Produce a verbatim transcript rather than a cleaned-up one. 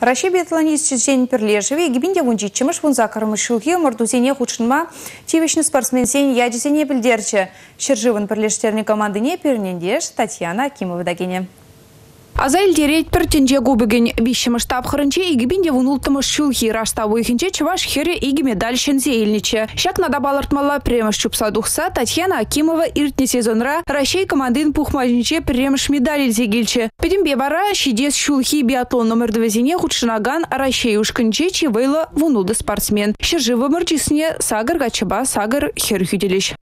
Россия биатлонист Жень Перлежеве, гибинде вунжи чимыш вунза кармышылги, мордузене худшынма, тивишны спортсмен сен яджисене білдерчі. Шерживын перлештерні командыне пернендеш Татьяна Акимова дагене. Азайль дерет пертенже губыгін бишімі штаб хырынче игібінде вунултымыш шулхи раштабы ихінче чываш хері игі медаль шензе елніче. Шак нада балыртмала премыш чупса духса Татьяна Акимова иртне сезонра Россия командын пухмажинче премыш медаль зегилче. Педимбе бара шидес шулхи биатлон номер двезине худшынаган Россия ушкынче чивейла вунулды спортсмен. Шерживы мырчисне сагыр гачыба сагыр хер хюделеш.